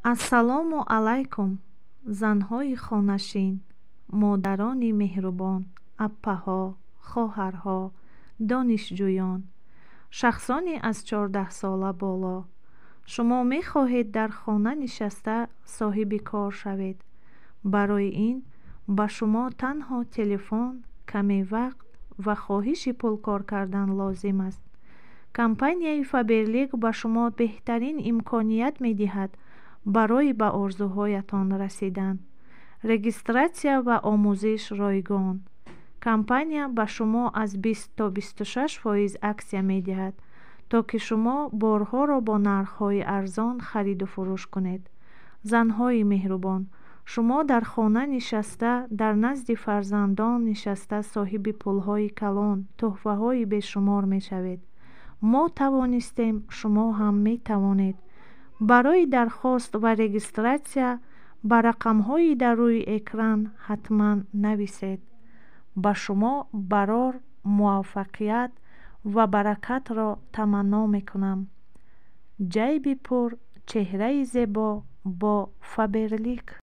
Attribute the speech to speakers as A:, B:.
A: ассалому алайкум, занҳои хонашин, модарони меҳрубон, аппаҳо, хоҳарҳо, донишҷӯён, шахсони аз 14 сола боло. Шумо мехоҳед дар хона нишаста соҳиби кор шавед. Барои ин ба шумо танҳо телефон, каме вақт ва хоҳиши пулкор кардан лозим аст. Компанияи Faberlic ба шумо беҳтарин имконият медиҳад барои ба орзуҳоятон расидан. Регистратсия ва омӯзиш ройгон. Компания ба шумо аз 20 то 26% аксия медиҳад, то ки шумо борҳоро бо нархҳои арзон хариду фурӯш кунед. Занҳои меҳрубон, шумо дар хона нишаста, дар назди фарзандон нишаста соҳиби пулҳои калон, тӯҳфаҳои бешумор мешавед. мо тавонистем, шумо ҳам метавонед. барои дархост ва регистратсия ба рақамҳои дар рӯи экран ҳатман нависед. ба шумо барор, муваффақият ва баракатро таманно мекунам. ҷайби пур, чеҳраи зебо бо Faberlic.